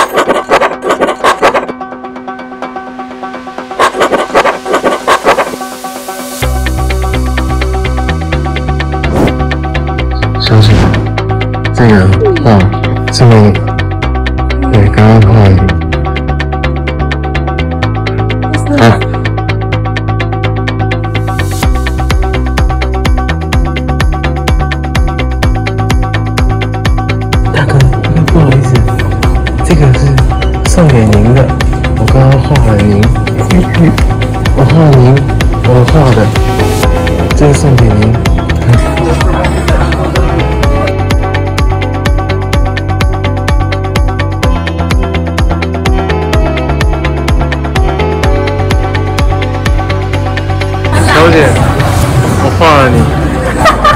小姐，这个画是你对刚刚画的。啊。大哥，不好意思，这个是送给您的，我刚刚画了您，我画您，我画的，这个送给您。